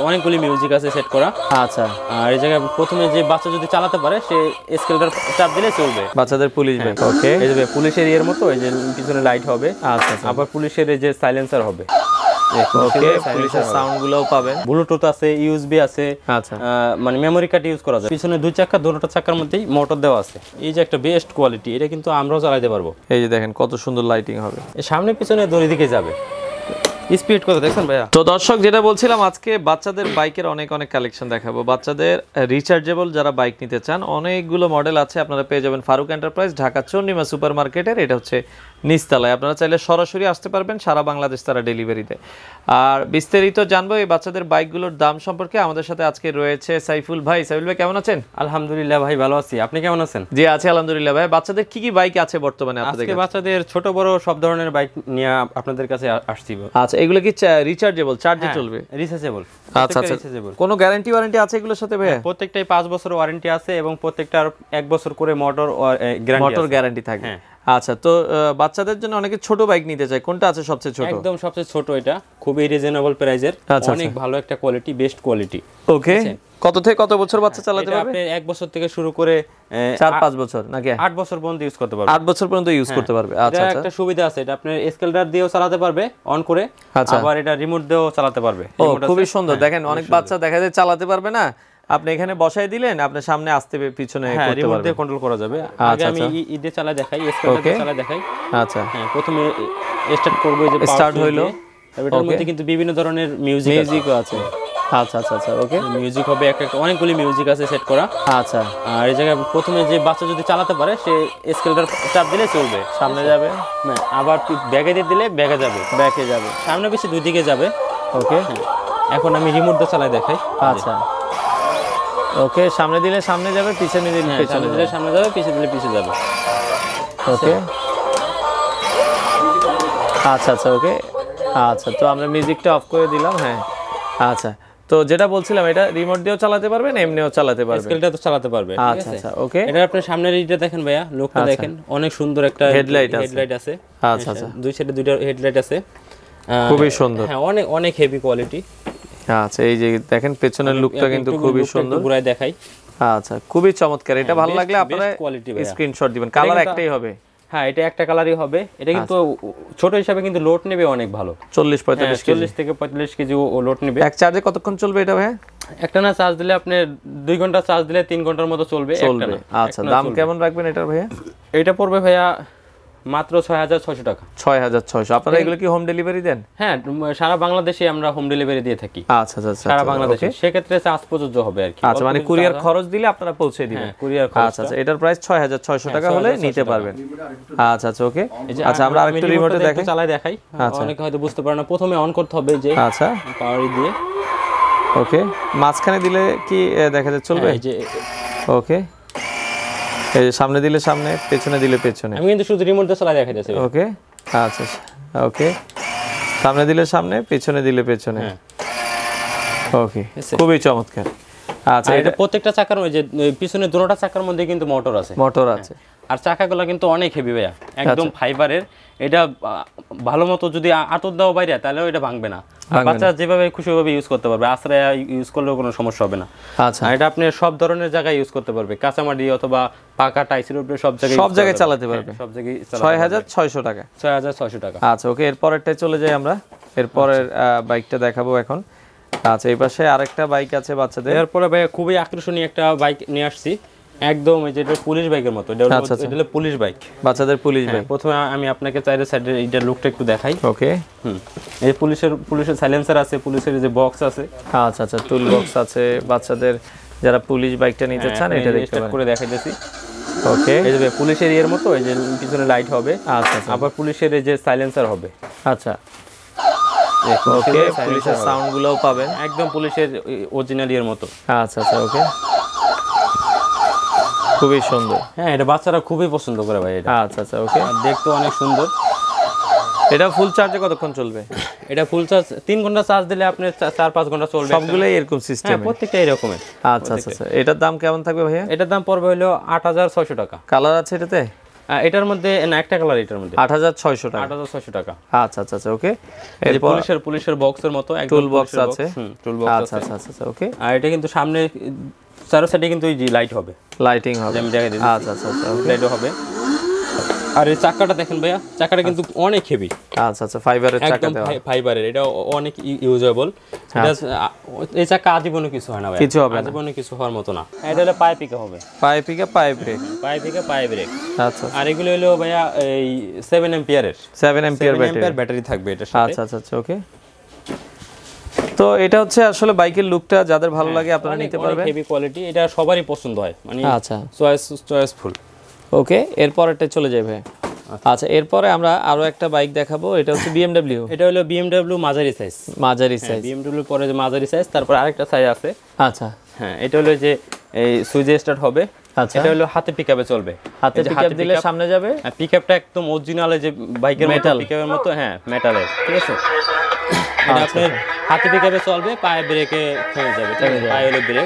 অনেকগুলি মিউজিক আছে সেট করা। আচ্ছা, আর এই জায়গায় প্রথমে যে বাচ্চা যদি চালাতে পারে সে স্কেলটার চাপ দিলে চলবে। বাচ্চাদের পুলিশ বাইক। ওকে, এই যে পুলিশের ইয়ের মতো এই যে পিছনে লাইট হবে। আচ্ছা, আবার পুলিশের এই যে সাইলেন্সার হবে। ওকে, পুলিশের সাউন্ড গুলোও পাবেন। ব্লুটুথ আছে, ইউএসবি আছে। আচ্ছা, মানে মেমোরি কার্ড ইউজ করা যায়। পিছনে দুই চাকা, দুটো চাকার মধ্যেই মোটর দেওয়া আছে। এই যে একটা বেস্ট কোয়ালিটি, এটা কিন্তু আমরাও চালাতে পারবো। এই যে দেখেন কত সুন্দর লাইটিং হবে। সামনে পিছনে দুই দিকে যাবে। স্পিড কত দেখছেন ভাইয়া? তো দর্শক, যেটা বলছিলাম, আজকে বাচ্চাদের বাইকের অনেক কালেকশন দেখাবো। বাচ্চাদের রিচার্জেবল যারা বাইক নিতে চান, অনেকগুলো মডেল আছে, আপনারা পেয়ে যাবেন ফারুক এন্টারপ্রাইজ, ঢাকা চন্ডিমা সুপার মার্কেটের। এটা হচ্ছে নিচতলায়। আপনারা চাইলে সরাসরি আসতে পারবেন, সারা বাংলাদেশ তারা ডেলিভারিতে। আর বিস্তারিত জানবো এই বাচ্চাদের বাইকগুলোর দাম সম্পর্কে। আমাদের সাথে আজকে রয়েছে সাইফুল ভাই। সাইফুল ভাই কেমন আছেন? আলহামদুলিল্লাহ ভাই, ভালো আছি। আপনি কেমন আছেন? জি আছি আলহামদুলিল্লাহ ভাই। বাচ্চাদের কি কি বাইক আছে বর্তমানে আপনাদের কাছে? বাচ্চাদের ছোট বড় সব ধরনের বাইক নিয়ে আপনাদের কাছে আসছি। আচ্ছা, এগুলো কি রিচার্জেবল, চার্জে চলবে? রিচার্জেবল। আচ্ছা আচ্ছা, কোনো গ্যারান্টি ওয়ারেন্টি আছে এগুলোর সাথে ভাই? প্রত্যেকটাই 5 বছর ওয়ারেন্টি আছে এবং প্রত্যেকটার 1 বছর করে মোটর গ্যারান্টি থাকে। আচ্ছা, তো বাচ্চাদের জন্য অনেকে ছোট বাইক নিতে চায়, কোনটা আছে সবচেয়ে ছোট? একদম সবচেয়ে ছোট, এটা খুবই রিজনেবল প্রাইসের, অনেক ভালো একটা কোয়ালিটি, বেস্ট কোয়ালিটি। ওকে, কত থেকে কত বছর বাচ্চা চালাতে পারবে? আপনি 1 বছর থেকে শুরু করে 4-5 বছর নাকি 8 বছর পর্যন্ত ইউজ করতে পারবে। 8 বছর পর্যন্ত ইউজ করতে পারবে। আচ্ছা আচ্ছা, একটা সুবিধা আছে, এটা আপনি স্কেলটার দিয়েও চালাতে পারবে অন করে, আবার এটা রিমোট দিয়েও চালাতে পারবে। ও, খুবই সুন্দর। দেখেন অনেক বাচ্চা দেখা যায় চালাতে পারবে না, আপনি এখানে বসাই দিলেন, আপনার সামনে আসতে পিছনে করতে পারবেন, রিমোট দিয়ে কন্ট্রোল করা যাবে। আগে আমি ইডে চালা দেখাই, স্কেলটা চালা দেখাই। আচ্ছা, হ্যাঁ, প্রথমে স্টার্ট করব। এই যে স্টার্ট হইলো, এটার মধ্যে কিন্তু বিভিন্ন ধরনের মিউজিকও আছে। আচ্ছা আচ্ছা আচ্ছা, ওকে, মিউজিক হবে, অনেকগুলি মিউজিক আছে সেট করা। আচ্ছা, আর এই জায়গায় প্রথমে যে বাচ্চা যদি চালাতে পারে সে স্কেলটার চাপ দিলে চলবে, সামনে যাবে। আবার ব্যাগে দিয়ে দিলে ব্যাকে যাবে, সামনে পিছে দুই দিকে যাবে। ওকে, এখন আমি রিমোট দিয়ে চালাই দেখাই। আচ্ছা, ওকে, সামনে দিলে সামনে যাবে, পিছনে দিলে পিছনে দিলে সামনে যাবে, পিছনে দিলে পিছে যাবে। ওকে, আচ্ছা আচ্ছা, ওকে, আচ্ছা। তো আমরা মিউজিকটা অফ করে দিলাম। হ্যাঁ, আচ্ছা। তো যেটা বলছিলাম, এটা রিমোট দিয়েও চালাতে পারবেন, এমনিও চালাতে পারবেন, স্কেলটা তো চালাতে পারবে। আচ্ছা আচ্ছা, ওকে। এটা আপনি সামনের এইটা দেখেন ভাইয়া, লুকটা দেখেন, অনেক সুন্দর একটা হেডলাইট আছে। আচ্ছা আচ্ছা, দুই সাইডে দুইটা হেডলাইট আছে, খুবই সুন্দর। হ্যাঁ, অনেক হেভি কোয়ালিটি। আচ্ছা, এই যে দেখেন পেছনের লুকটা কিন্তু খুবই সুন্দর, ঘুরায় দেখাই। আচ্ছা, খুবই চমৎকার। এটা ভালো লাগলে আপনারা স্ক্রিনশট দিবেন। কালার একটাই হবে? হ্যাঁ, এটা একটা কালারই হবে। এটা কিন্তু ছোট হিসাবে কিন্তু লোড নেবে অনেক ভালো, 40 থেকে 45 কেজি ও লোড নেবে। এক চার্জে কতক্ষণ চলবে এটা ভাই? একটা না চার্জ দিলে আপনি 2 ঘন্টা চার্জ দিলে 3 ঘন্টার মতো চলবে। আচ্ছা, দাম কেমন রাখবেন এটার ভাইয়া? এটা পড়বে ভাইয়া মাত্র 6600 টাকা। 6600। আপনারা এগুলো কি হোম ডেলিভারি দেন? হ্যাঁ, সারা বাংলাদেশে আমরা হোম ডেলিভারি দিয়ে থাকি। আচ্ছা আচ্ছা, সারা বাংলাদেশে। সেক্ষেত্রে চার্জ প্রযোজ্য হবে আর কি। আচ্ছা, মানে কুরিয়ার খরচ দিলে আপনারা পৌঁছে দিবেন। হ্যাঁ, কুরিয়ার খরচ। আচ্ছা আচ্ছা, এটার প্রাইস 6600 টাকা হলে নিতে পারবেন। আচ্ছা আচ্ছা, ওকে। আচ্ছা, আমরা আরেকটু রিমোটে দেখাই, চালাই দেখাই। অনেকে হয়তো বুঝতে পারে না, প্রথমে অন করতে হবে যে আচ্ছা পাওয়ার দিয়ে। ওকে, মাঝখানে দিলে কি দেখা যায় চলবে? এই যে ওকে, এই সামনে দিলে সামনে, পেছনে দিলে পেছনে। আমি কিন্তু শুধু রিমোট দিয়ে চালাই দেখাইতেছি। ওকে, আচ্ছা, ওকে, সামনে দিলে সামনে, পেছনে দিলে পেছনে। ওকে, খুবই চমৎকার। আচ্ছা, এটা প্রত্যেকটা চাকার ওই যে পিছনে দুটোটা চাকার মধ্যে কিন্তু মোটর আছে। আর চাকাগুলো কিন্তু অনেক হেভি ভাইয়া, একদম ফাইবারের। এটা ভালো মতো যদি আতর দাও বাইরে, তাহলেও এটা ভাঙবে না। বাচ্চা যেভাবে খুশি ভাবে ইউজ করতে পারবে, আশ্রয় ইউজ করলেও কোনো সমস্যা হবে না। আচ্ছা, এটা আপনি সব ধরনের জায়গায় ইউজ করতে পারবে, কাঁচামাটি অথবা পাকা টাইসের উপরে সব জায়গায় চালাতে পারবে। সব জায়গায় 6600 টাকা। 6600 টাকা। আচ্ছা, ওকে, এরপরেরটাই চলে যাই আমরা। এরপরের বাইকটা দেখাবো এখন। আচ্ছা, এই পাশে আরেকটা বাইক আছে বাচ্চাদের। এরপরে ভাই খুবই আকর্ষণীয় একটা বাইক নিয়ে আসছি, একদম এই যে পুলিশ বাইকের মতো। এটা হলো পুলিশ বাইক, বাচ্চাদের পুলিশ বাইক। প্রথমে আমি আপনাকে চাইরে সাইডের এইটার লুকটা একটু দেখাই। ওকে, এই পুলিশের সাইলেন্সার আছে, পুলিশের যে বক্স আছে। আচ্ছা আচ্ছা, টুল বক্স আছে। বাচ্চাদের যারা পুলিশ বাইকটা নিতে চান, এটা দেখতে করে দেখাইতেছি। ওকে, এই যে পুলিশের ইয়ের মতো এই যে পিছনে লাইট হবে। আচ্ছা, আবার পুলিশের এই যে সাইলেন্সার হবে। আচ্ছা, ওকে, পুলিশের সাউন্ড গুলোও পাবেন, একদম পুলিশের অরিজিনাল এর মতো। আচ্ছা আচ্ছা, ওকে, খুবই সুন্দর। হ্যাঁ, এটা বাচ্চারা খুবই পছন্দ করে ভাই এটা। আচ্ছা আচ্ছা, ওকে, দেখতে অনেক সুন্দর। এটা ফুল চার্জে কতক্ষণ চলবে? এটা ফুল চার্জ 3 ঘন্টা চার্জ দিলে আপনি 4-5 ঘন্টা চলবে। সবগুলাই এরকম সিস্টেম? হ্যাঁ, প্রত্যেকটা এরকমের। আচ্ছা আচ্ছা, এটার দাম কেমন থাকবে ভাইয়া? এটার দাম পড়বে হলো 8600 টাকা। কালার আছে এটাতে? এটার মধ্যে না একটা কালার, এটার মধ্যে 8600 টাকা। 8600 টাকা। আচ্ছা আচ্ছা আচ্ছা, ওকে। এই পুলিশের বক্সের মতো একদম টুল বক্স আছে। টুল বক্স আছে। আচ্ছা আচ্ছা আচ্ছা, ওকে। আর এটা কিন্তু সামনে চারো সাইডে কিন্তু এই যে লাইট হবে, লাইটিং হবে। আমি দেখাই দিচ্ছি। আচ্ছা আচ্ছা আচ্ছা, লাইটও হবে। আর এই চাকাটা দেখেন ভাইয়া, চাকাটা কিন্তু অনেক হেভি। আচ্ছা আচ্ছা, ফাইবারের চাকা একদম দেওয়া, ফাইবারের, এটা অনেক ইউজেবল। এই চাকা আজীবনে কিছু হয় না ভাই, কিছু হবে না, আজীবনে কিছু হওয়ার মতো না। এটা হলো পায়ে পিকা হবে, পায়ে পিকা পায়ে ব্রেক, পায়ে পিকা পায়ে ব্রেক। আচ্ছা। আর এগুলো হলো ভাইয়া এই 7 এম্পিয়ারের 7 এম্পিয়ার ব্যাটারি থাকবে এটার সাথে। আচ্ছা আচ্ছা আচ্ছা, ওকে। তো এটা হচ্ছে আসলে বাইকের লুকটা যাদের ভালো লাগে আপনারা নিতে পারবেন। হেভি কোয়ালিটি, এটা সবারই পছন্দ হয়, মানে আচ্ছা চয়েসফুল। ওকে, এরপরটা চলে যাবে। আচ্ছা, এরপরে আমরা আরো একটা বাইক দেখাবো, এটা হচ্ছে BMW। এটা হলো BMW মাঝারি সাইজ, মাঝারি সাইজ। BMW পরে যে মাঝারি সাইজ, তারপর আরেকটা সাইজ আছে। আচ্ছা হ্যাঁ, এটা হলো যে এই সুইচে স্টার্ট হবে। আচ্ছা, এটা হলো হাতে পিকআপে চলবে, হাতে পিকআপ দিলে সামনে যাবে। পিকআপটা একদম অরিজিনাল যে বাইকের মতো পিকআপের মতো, হ্যাঁ মেটালের, ঠিক আছে। এটা আপনার হাতে পিকআপে চলবে, পায়ে ব্রেকে থেমে যাবে, ঠিক আছে, পায়ে হলো ব্রেক।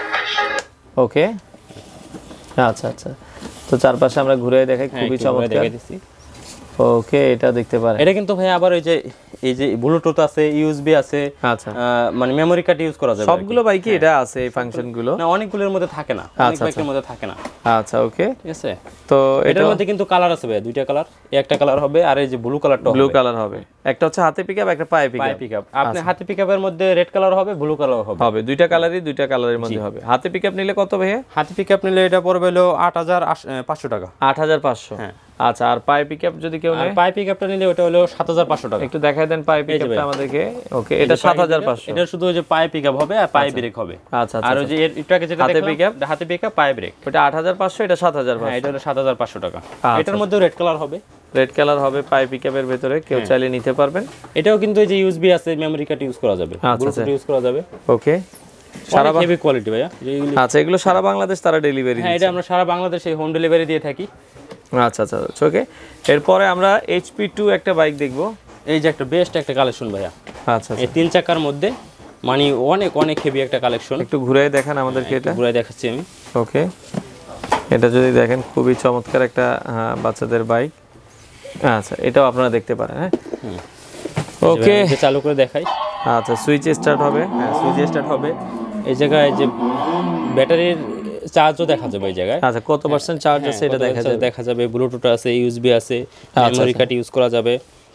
ওকে, আচ্ছা আচ্ছা। তো চারপাশে আমরা ঘুরে দেখাই, খুবই চমৎকার। ওকে, এটা দেখতে পারেন। এটা কিন্তু ভাই আবার এই যে ব্লুটুথ আছে, ইউএসবি আছে, আচ্ছা, মানে মেমরি কার্ড ইউজ করা যাবে। সবগুলো বাইকে এটা আছে, এই ফাংশন গুলো না অনেকগুলোর মধ্যে থাকে না, অনেক বাইকের মধ্যে থাকে না। আচ্ছা, ওকে, ঠিক আছে। তো এটার মধ্যে কিন্তু কালার আছে ভাই, দুইটা কালার, একটা কালার হবে আর এই যে ব্লু কালারটা হবে। ব্লু কালার হবে, একটা হচ্ছে হাতে পিকআপ, একটা পায়ে পিকআপ। আপনি হাতে পিকআপের মধ্যে রেড কালার হবে, ব্লু কালার হবে, হবে দুইটা কালারের মধ্যে হবে। হাতে পিকআপ নিলে কত ভাই? হাতে পিকআপ নিলে এটা পড়বে হলো 8500 টাকা। 8500, হ্যাঁ। আচ্ছা, আর পায়ে পিকআপ যদি কেউ নেয়? পায়ে পিকআপটা নিলে ওটা হলো 7500 টাকা। একটু দেখাই দেন পায়ে পিকআপটা আমাদেরকে। ওকে, এটা 7500। এটা শুধু ওই যে পায়ে পিকআপ হবে আর পায়ে ব্রেক হবে। আচ্ছা, আর ওই যে এটাকে যেটা হাতে পিকআপ, হাতে পিকআপ পায়ে ব্রেক, ওটা 8500, এটা 7500। হ্যাঁ, এটা হলো 7500 টাকা। এটার মধ্যে রেড কালার হবে, রেড কালার হবে পায়ে পিকআপের ভিতরে, কেউ চাইলে নিতে পারবেন। এটাও কিন্তু এই যে ইউএসবি আছে, মেমরি কার্ড ইউজ করা যাবে, ব্লুটুথ ইউজ করা যাবে। ওকে, সারা হেভি কোয়ালিটি ভাইয়া। আচ্ছা, এগুলো সারা বাংলাদেশ তারা ডেলিভারি? হ্যাঁ, এটা আমরা সারা বাংলাদেশে হোম ডেলিভারি দিয়ে থাকি। আচ্ছা আচ্ছা, ওকে। এরপরে আমরা HP2 একটা বাইক দেখব। এই যে একটা বেস্ট একটা কালেকশন ভাইয়া। আচ্ছা, এই 3 চাকার মধ্যে মানে অনেক হেভি একটা কালেকশন। একটু ঘুরে দেখান আমাদেরকে এটা। ঘুরে দেখাচ্ছি আমি। ওকে, এটা যদি দেখেন খুবই চমৎকার একটা বাচ্চাদের বাইক। আচ্ছা, এটাও আপনারা দেখতে পারেন। হ্যাঁ, ওকে, চালু করে দেখাই। আচ্ছা, সুইচ স্টার্ট হবে। হ্যাঁ, সুইচ স্টার্ট হবে। এই জায়গায় যে ব্যাটারির চার্জও দেখা যাবে এই জায়গায়। আচ্ছা, কত পার্সেন্ট চার্জ আছে এটা দেখা যাবে। ব্লুটুথ আছে, ইউএসবি আছে, মেমরি কার্ড ইউজ করা যাবে।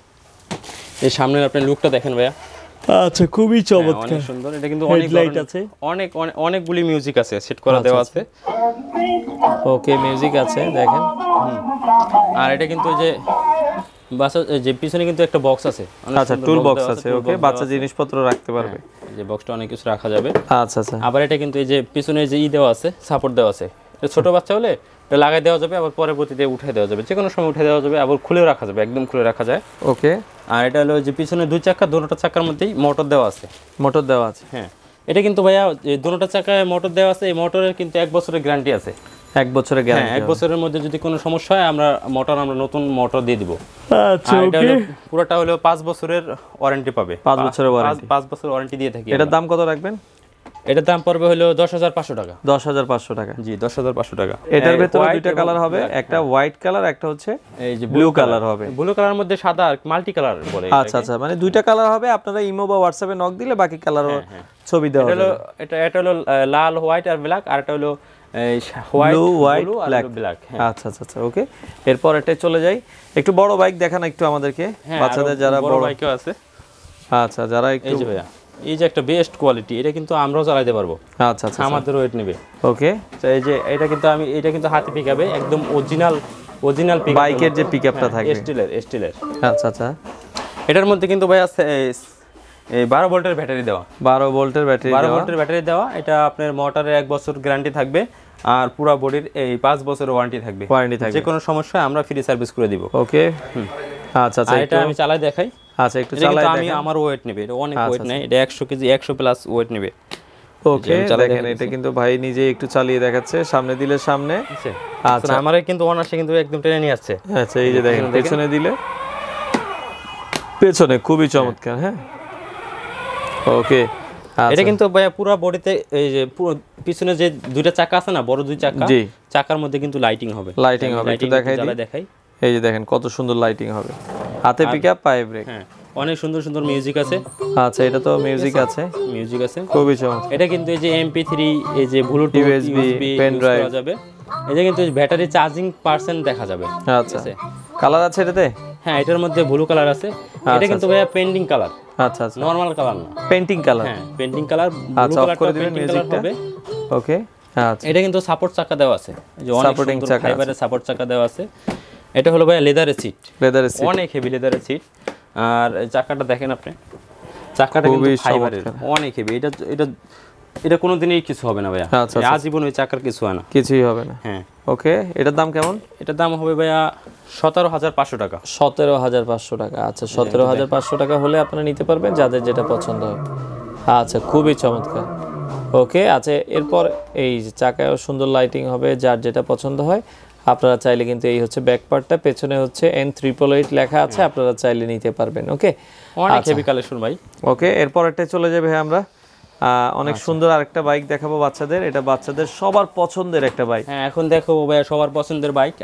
এই সামনের আপনি লুকটা দেখেন ভাইয়া। আচ্ছা, খুবই চমৎকার, অনেক সুন্দর। এটা কিন্তু অনেক লাইট আছে, অনেকগুলি মিউজিক আছে, সেট করা দেওয়া আছে। ওকে, মিউজিক আছে দেখেন। আর এটা কিন্তু যে বাচ্চা যে পিছনে কিন্তু একটা বক্স আছে। আচ্ছা, টুল বক্স আছে। ওকে, বাচ্চা জিনিসপত্র রাখতে পারবে, যে বক্সটা অনেক কিছু রাখা যাবে। আচ্ছা আচ্ছা। আবার এটা কিন্তু এই যে পিছনে যে দেওয়া আছে, সাপোর্ট দেওয়া আছে। এটা ছোট বাচ্চা হলে এটা লাগাই দেওয়া যাবে, আবার পরবর্তীতে উঠে দেওয়া যাবে, যে কোনো সময় উঠে দেওয়া যাবে, আবার খুলেও রাখা যাবে, একদম খুলে রাখা যায়। ওকে, আর এটা হলো যে পিছনে দুই চাকা, দুটোটা চাকার মধ্যেই মোটর দেওয়া আছে। মোটর দেওয়া আছে, হ্যাঁ। এটা কিন্তু ভাইয়া দুটোটা চাকায় মোটর দেওয়া আছে। এই মোটরের কিন্তু 1 বছরের গ্যারান্টি আছে। 1 বছরের গ্যারান্টি? হ্যাঁ, 1 বছরের মধ্যে যদি কোনো সমস্যা হয় আমরা নতুন মোটর দিয়ে দিব। আচ্ছা, এটা হলো পুরোটা হলো 5 বছরের ওয়ারেন্টি পাবে। 5 বছরের ওয়ারেন্টি? 5 বছরের ওয়ারেন্টি দিয়ে থাকি। এটার দাম কত রাখবেন? এটার দাম পড়বে হলো 10500 টাকা। 10500 টাকা? জি, 10500 টাকা। এটার ভিতরে দুইটা কালার হবে, একটা হোয়াইট কালার, একটা হচ্ছে এই যে ব্লু কালার হবে। ব্লু কালারের মধ্যে সাদা আর মাল্টি কালার বলে। আচ্ছা আচ্ছা, মানে দুইটা কালার হবে, আপনারা ইমো বা হোয়াটসঅ্যাপে নক দিলে বাকি কালার ছবি দেওয়া হবে। এটা হলো লাল, হোয়াইট আর ব্ল্যাক, আর এটা হলো হোয়াইট আর ব্ল্যাক। আচ্ছা আচ্ছা আচ্ছা, ওকে। এরপর এটা চলে যাই, একটু বড় বাইক দেখান একটু আমাদেরকে, বাচ্চাদের যারা বড় বাইকও আছে। আচ্ছা, যারা একটু এই যে ভাইয়া, এই যে একটা বেস্ট কোয়ালিটি, এটা কিন্তু আমরাও চালাতে পারবো। আচ্ছা আচ্ছা, আমাদের ওয়েট নেবে। ওকে। তো এই যে এটা কিন্তু হাতে পিকআপে একদম অরিজিনাল পিকআপ, বাইকের যে পিকআপটা থাকে স্টিলের। আচ্ছা আচ্ছা। এটার মধ্যে কিন্তু ভাই আছে এই 12 ভোল্টের ব্যাটারি দেওয়া। 12 ভোল্টের ব্যাটারি দেওয়া। এটা আপনার মোটরের 1 বছর গ্যারান্টি থাকবে, আর পুরো বডির এই 5 বছরের ওয়ারেন্টি থাকবে। যে কোনো সমস্যা আমরা ফ্রি সার্ভিস করে দিব। ওকে, আচ্ছা আচ্ছা। এটা আমি চালাই দেখাই। আচ্ছা, একটু চালাই দেখাই। আমার ওয়েট নেবে, এটা অনেক ওয়েট নেয়, এটা 100 কেজি, 100 প্লাস ওয়েট নেবে। ওকে, দেখেন এটা কিন্তু ভাই নিজে একটু চালিয়ে দেখাচ্ছে, সামনে দিলে সামনে। আচ্ছা, আমারে কিন্তু অনার্সে কিন্তু একদম টেনে নিয়ে আসছে। আচ্ছা, এই যে দেখেন পেছনে দিলে পেছনে খুবই চমৎকার। হ্যাঁ, ওকে। এটা কিন্তু ভাইয়া পুরো বডিতে এই যে পিছনে যে দুইটা চাকা আছে না, বড় দুই চাকা, জি, চাকার মধ্যে কিন্তু লাইটিং হবে। লাইটিং হবে, একটু দেখাই। এই যে দেখেন কত সুন্দর লাইটিং হবে, হাতে পিকআপ, পায়ে ব্রেক। হ্যাঁ, অনেক সুন্দর সুন্দর মিউজিক আছে। আচ্ছা, এটা তো মিউজিক আছে, খুবই চমৎকার। এটা কিন্তু এই যে MP3, এই যে ব্লুটুথ, ইউএসবি, পেন ড্রাইভ করা যাবে। এই যে কিন্তু ব্যাটারি চার্জিং পার্সেন্ট দেখা যাবে। আচ্ছা, কালার আছে এটাতে? হ্যাঁ, এটার মধ্যে ব্লু কালার আছে। এটা কিন্তু ভাইয়া পেন্টিং কালার। আচ্ছা আচ্ছা, নরমাল কালার না, পেন্টিং কালার। হ্যাঁ, পেন্টিং কালার। আচ্ছা, অফ করে দিবেন মিউজিকটা। ওকে, আচ্ছা। এটা কিন্তু সাপোর্ট চাকা দেওয়া আছে, এই যে অনেক সাপোর্টিং সুন্দর চাকা, ফাইবারের সাপোর্ট চাকা দেওয়া আছে। এটা হলো ভাইয়া লেদারের সিট, অনেক হেভি লেদারের সিট। আর চাকাটা দেখেন আপনি, চাকাটা কিন্তু ফাইবারের, অনেক হেভি। এটা কোনোদিনই কিছু হবে না ভাইয়া, আজীবন ওই চাকার কিছু হয় না, কিছুই হবে না। হ্যাঁ, ওকে। এটার দাম কেমন? এটার দাম হবে ভাইয়া 17,500 টাকা। 17,500 টাকা। আচ্ছা, 17,500 টাকা হলে আপনারা নিতে পারবেন, যাদের যেটা পছন্দ হয়। আচ্ছা, খুবই চমৎকার। ওকে, আচ্ছা, এরপর এই চাকায়ও সুন্দর লাইটিং হবে, যার যেটা পছন্দ হয় আপনারা চাইলে কিন্তু এই হচ্ছে ব্যাক পার্টটা, পেছনে হচ্ছে N888 লেখা আছে, আপনারা চাইলে নিতে পারবেন। ওকে, অনেক হেভি কালেকশন ভাই। ওকে, এরপর একটা চলে যাবে আমরা অনেক সুন্দর আরেকটা বাইক দেখাবো বাচ্চাদের। এটা বাচ্চাদের সবার পছন্দের একটা বাইক। হ্যাঁ, এখন দেখো ভাই সবার পছন্দের বাইক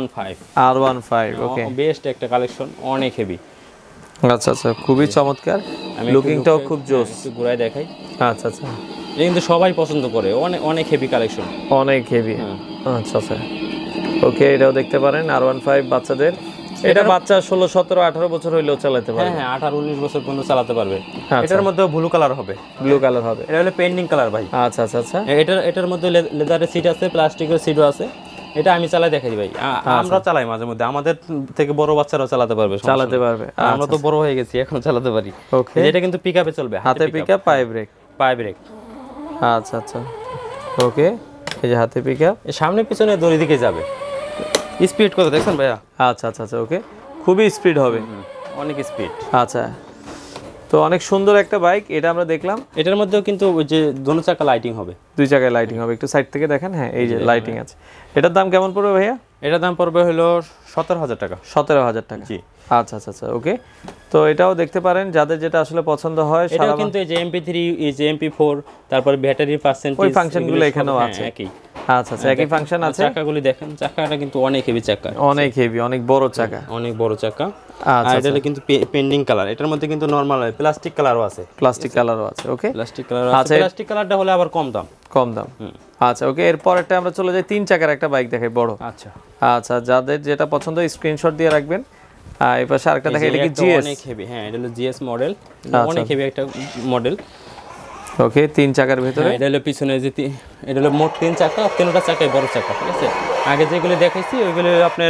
R15। ওকে, বেস্ট একটা কালেকশন, অনেক হেভি। আচ্ছা আচ্ছা, খুবই চমৎকার, লুকিংটাও খুব জোস। একটু ঘুরায় দেখাই। আচ্ছা আচ্ছা, এটা কিন্তু সবাই পছন্দ করে, অনেক হেভি কালেকশন, অনেক হেভি। আচ্ছা আচ্ছা, ওকে, এটাও দেখতে পারেন R15 বাচ্চাদের। এটা বাচ্চা 16, 17, 18 বছর হইলেও চালাতে পারবে। হ্যাঁ, 18, 19 বছর পর্যন্ত চালাতে পারবে। এটার মধ্যে ব্লু কালার হবে, এটা হলো পেন্টিং কালার ভাই। আচ্ছা আচ্ছা আচ্ছা, এটার মধ্যে লেদারের সিট আছে, প্লাস্টিকের সিটও আছে। এটা আমি চালাই দেখাই ভাই, আমরা চালাই মাঝে মধ্যে, আমাদের থেকে বড় বাচ্চারাও চালাতে পারবে। আমরা তো বড় হয়ে গেছি, এখন চালাতে পারি। ওকে, এটা কিন্তু পিকআপে চলবে, হাতে পিকআপ, পায়ে ব্রেক। আচ্ছা আচ্ছা, ওকে, এই যে হাতে পিকআপ, সামনে পিছনে দুই দিকে যাবে। স্পিড কত দেখছেন ভাইয়া? আচ্ছা আচ্ছা আচ্ছা, ওকে, খুবই স্পিড হবে, অনেক স্পিড। আচ্ছা, তো অনেক সুন্দর একটা বাইক এটা আমরা দেখলাম। এটার মধ্যেও কিন্তু ওই যে দুই চাকা লাইটিং হবে, দুই চাকায় লাইটিং হবে, একটু সাইড থেকে দেখেন। হ্যাঁ, এই যে লাইটিং আছে। এটার দাম কেমন পড়বে ভাইয়া? এটার দাম পড়বে হলো 17,000 টাকা। 17,000 টাকা, জি। আচ্ছা আচ্ছা আচ্ছা, ওকে, তো এটাও দেখতে পারেন, যাদের যেটা আসলে পছন্দ হয়। এটাও কিন্তু এই যে MP3, এই যে MP4, তারপর ব্যাটারি পার্সেন্টেজ, ওই ফাংশনগুলো এখানেও আছে। একই। আচ্ছা আচ্ছা, একই ফাংশন আছে। চাকাগুলি দেখেন, চাকাটা কিন্তু অনেক হেভি চাকা, অনেক হেভি, অনেক বড় চাকা, অনেক বড় চাকা। আচ্ছা, আর এটা কিন্তু পেন্ডিং কালার, এটার মধ্যে কিন্তু নরমাল প্লাস্টিক কালারও আছে, ওকে, প্লাস্টিক কালার আছে। প্লাস্টিক কালারটা হলে আবার কম দাম। আচ্ছা, ওকে, এরপর একটা আমরা চলে যাই 3 চাকার একটা বাইক দেখাই, বড়। আচ্ছা আচ্ছা, যাদের যেটা পছন্দ স্ক্রিনশট দিয়ে রাখবেন। এই পাশে আরেকটা দেখাই, এটা কি GS? অনেক হেভি। হ্যাঁ, এটা হলো GS মডেল, অনেক হেভি একটা মডেল। ওকে, 3 চাকার ভিতরে। এটা হলো পিছনে যে এটা হলো মোট 3 চাকা, 3টা চাকাই বড় চাকা, ঠিক আছে। আগে যেগুলো দেখাইছি ওইগুলো আপনার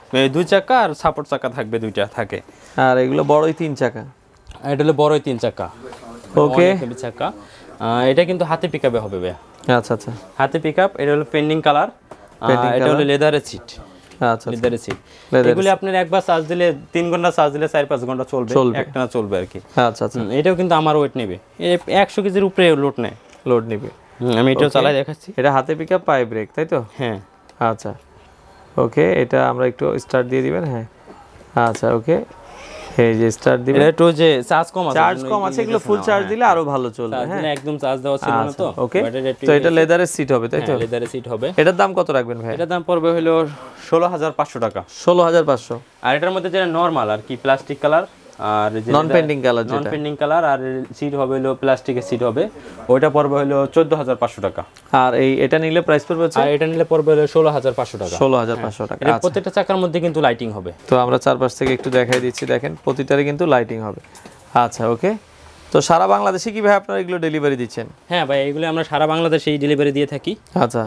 2 চাকা আর সাপোর্ট চাকা থাকবে, 2টা থাকে। আর এগুলো বড়ই 3 চাকা। এটা হলো বড়ই 3 চাকা। ওকে, হেভি চাকা। এটা কিন্তু হাতে পিকআপে হবে ভাই। আচ্ছা আচ্ছা, হাতে পিকআপ। এটা হলো পেন্ডিং কালার। এটা হলো লেদারের সিট। আচ্ছা, লেদারের সিট। এগুলো আপনার একবার চার্জ দিলে 3 ঘন্টা চার্জ দিলে 4-5 ঘন্টা চলবে, একটানা চলবে আর কি। আচ্ছা আচ্ছা, এটাও কিন্তু আমার ওয়েট নেবে, 100 কেজির উপরে লোড নেবে। আমি এটাও চালাই দেখাচ্ছি। এটা হাতে পিকআপ, পায়ে ব্রেক, তাই তো? হ্যাঁ, আচ্ছা, ওকে, এটা আমরা একটু স্টার্ট দিয়ে দিবেন। হ্যাঁ, আচ্ছা, ওকে, এই যে স্টার্ট দিবেন। এটা একটু যে চার্জ কম আছে, এগুলো ফুল চার্জ দিলে আরো ভালো চলবে। হ্যাঁ, একদম চার্জ দেওয়া ছিল না তো। ওকে, তো এটা লেদারের সিট হবে, তাই তো? লেদারের সিট হবে। এটার দাম কত রাখবেন ভাই? এটার দাম পড়বে হলো 16,500 টাকা। 16,500। আর এটার মধ্যে যেটা নরমাল আর কি, প্লাস্টিক কালার, আর যে নন পেন্ডিং কালার, আর সিট হবে হলো প্লাস্টিকের সিট হবে, ওইটা পড়বে হলো 14,500 টাকা। আর এটা নিলে প্রাইস পড়বে, আর এটা নিলে পড়বে হলো 16,500 টাকা। 16,500 টাকা। এর প্রত্যেকটা চাকার মধ্যে কিন্তু লাইটিং হবে। তো আমরা চারপাশ থেকে একটু দেখাই দিচ্ছি, দেখেন প্রতিটারে কিন্তু লাইটিং হবে। আচ্ছা, ওকে, তো সারা বাংলাদেশে কি ভাই আপনারা এগুলো ডেলিভারি দিচ্ছেন? হ্যাঁ ভাই, এগুলো আমরা সারা বাংলাদেশেই ডেলিভারি দিয়ে থাকি। আচ্ছা,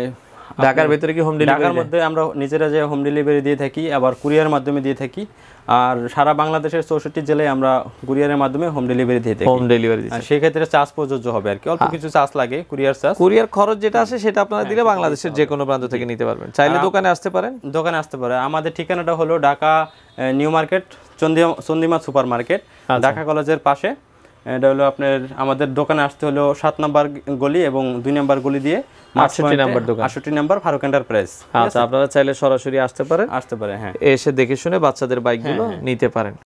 ঢাকার ভিতরে কি হোম ডেলিভারি? ঢাকার মধ্যে আমরা নিজেরা যে হোম ডেলিভারি দিয়ে থাকি, আবার কুরিয়ার মাধ্যমে দিয়ে থাকি। আর সারা বাংলাদেশের 64 জেলায় আমরা কুরিয়ারের মাধ্যমে হোম ডেলিভারি দিয়ে থাকি। হোম ডেলিভারি আর সেই ক্ষেত্রে চার্জ প্রযোজ্য হবে আর কি, অল্প কিছু চার্জ লাগে, কুরিয়ার খরচ যেটা আছে সেটা আপনারা দিলে বাংলাদেশের যে কোনো প্রান্ত থেকে নিতে পারবেন। চাইলে দোকানে আসতে পারেন। আমাদের ঠিকানাটা হলো Dhaka new market, Chandrima super market, Dhaka কলেজের পাশে। এটা হলো আপনার, আমাদের দোকানে আসতে হলো 7 নম্বর গলি এবং 2 নম্বর গলি দিয়ে 68 নম্বর দোকান, 68 নম্বর ফারুক এন্টারপ্রাইজ। আচ্ছা, আপনারা চাইলে সরাসরি আসতে পারেন। হ্যাঁ, এসে দেখে শুনে বাচ্চাদের বাইকগুলো নিতে পারেন।